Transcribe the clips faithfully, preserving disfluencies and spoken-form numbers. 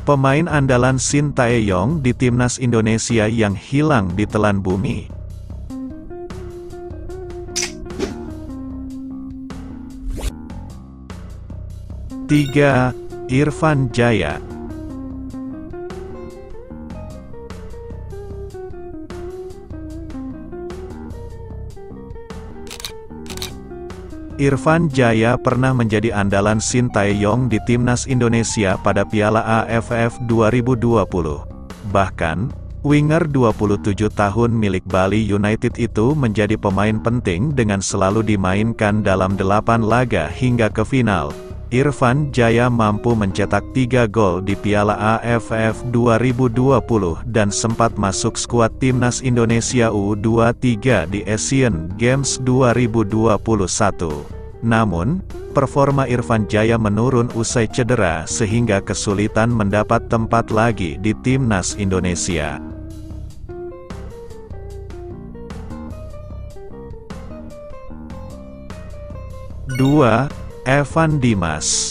Pemain andalan Shin Tae-yong di timnas Indonesia yang hilang di telan bumi. tiga. Irfan Jaya. Irfan Jaya pernah menjadi andalan Shin Tae-yong di timnas Indonesia pada Piala A F F dua ribu dua puluh. Bahkan, winger dua puluh tujuh tahun milik Bali United itu menjadi pemain penting dengan selalu dimainkan dalam delapan laga hingga ke final. Irfan Jaya mampu mencetak tiga gol di Piala A F F dua ribu dua puluh dan sempat masuk skuad timnas Indonesia U dua puluh tiga di Asian Games dua ribu dua puluh satu. Namun, performa Irfan Jaya menurun usai cedera sehingga kesulitan mendapat tempat lagi di timnas Indonesia. dua. Evan Dimas.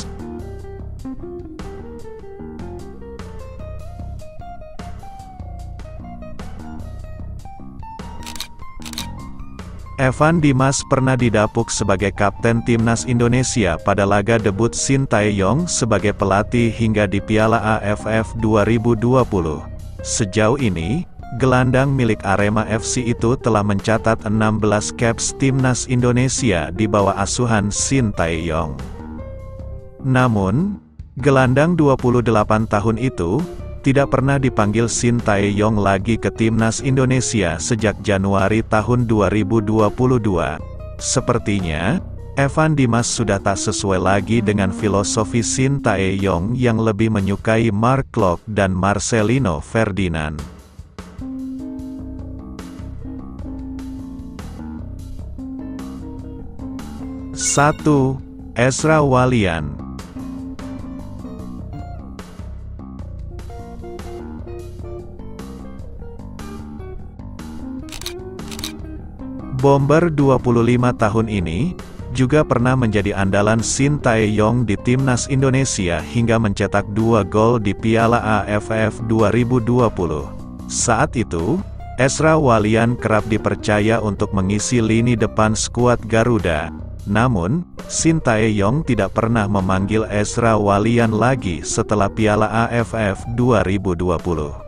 Evan Dimas pernah didapuk sebagai kapten timnas Indonesia pada laga debut Shin Tae-yong sebagai pelatih hingga di Piala A F F dua ribu dua puluh. Sejauh ini, gelandang milik Arema F C itu telah mencatat enam belas caps timnas Indonesia di bawah asuhan Shin Tae-yong. Namun, gelandang dua puluh delapan tahun itu tidak pernah dipanggil Shin Tae-yong lagi ke timnas Indonesia sejak Januari tahun dua ribu dua puluh dua. Sepertinya, Evan Dimas sudah tak sesuai lagi dengan filosofi Shin Tae-yong yang lebih menyukai Mark Klok dan Marcelino Ferdinand. satu. Ezra Walian. Bomber dua puluh lima tahun ini juga pernah menjadi andalan Shin Tae-yong di timnas Indonesia hingga mencetak dua gol di Piala A F F dua ribu dua puluh. Saat itu, Ezra Walian kerap dipercaya untuk mengisi lini depan skuad Garuda. Namun, Shin Tae-yong tidak pernah memanggil Ezra Walian lagi setelah Piala A F F dua ribu dua puluh.